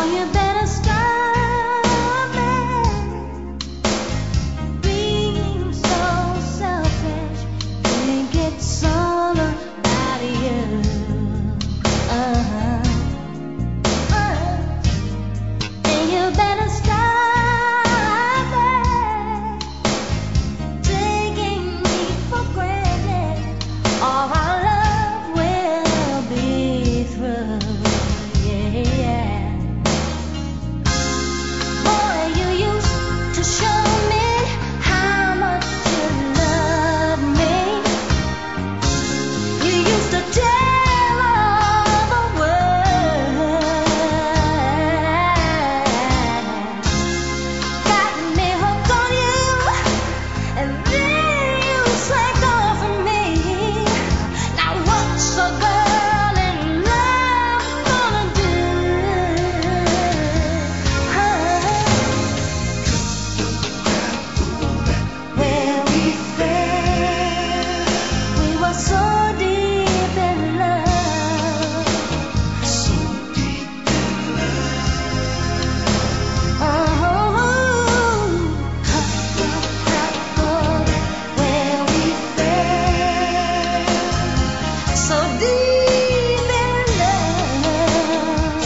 you better stop it, being so selfish. Think it's all about you. And you better stop it, taking me for granted. All our love will be through. Yeah. Boy, you used to show me how much you love me. You used to tell all the world. Got me hooked on you, and then you sank off from me. Now what's a girl in love gonna do? Where we fell, we were so deep in love. Where we fell, so deep in love.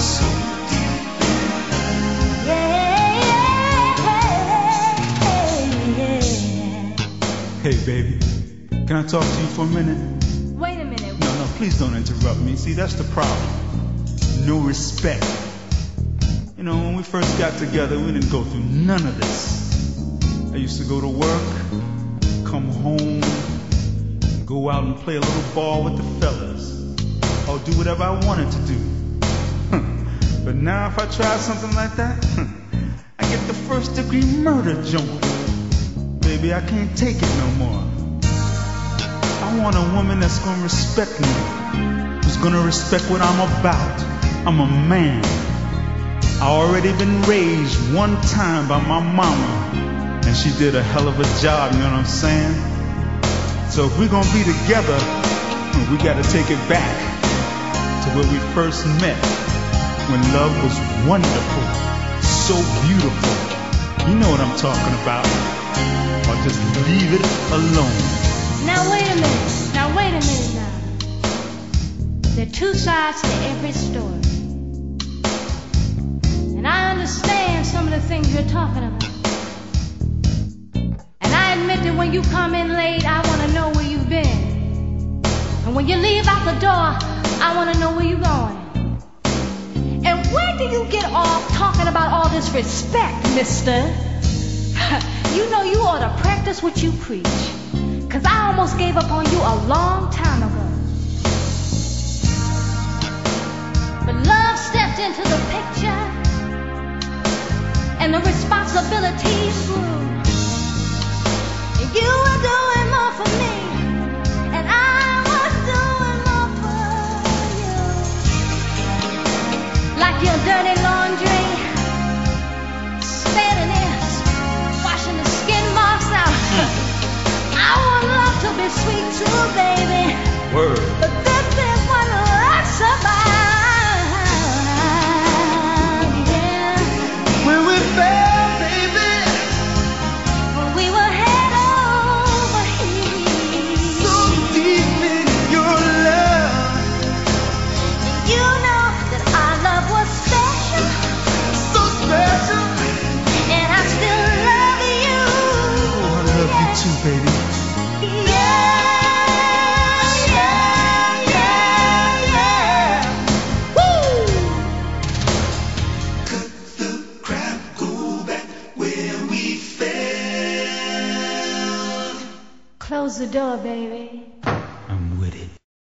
Yeah. Hey, baby, can I talk to you for a minute? Wait a minute. No, please don't interrupt me. See, that's the problem. No respect. You know, when we first got together, we didn't go through none of this. I used to go to work, come home, go out and play a little ball with the fellas, or do whatever I wanted to do. But now if I try something like that, I get the first degree murder joint. Baby, I can't take it no more. I want a woman that's gonna respect me, who's gonna respect what I'm about. I'm a man. I already been raised one time by my mama, and she did a hell of a job, you know what I'm saying? So if we're gonna be together, we gotta take it back to where we first met, when love was wonderful, so beautiful. You know what I'm talking about. Or just leave it alone. Now wait a minute. Now. There are two sides to every story. And I understand some of the things you're talking about. And I admit that when you come in late, I want to know where you've been. And when you leave out the door, I want to know where you're going. And where do you get off talking about all this respect, mister? You know you ought to practice what you preach. 'Cause I almost gave up on you a long time ago. But love stepped into the picture, and the responsibilities grew. And you were doing more for me, and I was doing more for you. Like your dirty laundry, standing there, washing the skin marks out. I want love to be sweet too, baby. Word. But this is what love's about. Yeah. When we fell, baby, We were head over heels. so deep in your love, You know that our love was special, so special. and I still love you. Oh, I love you too, baby. Woo! Cut the crap, go back where we fell. Close the door, baby.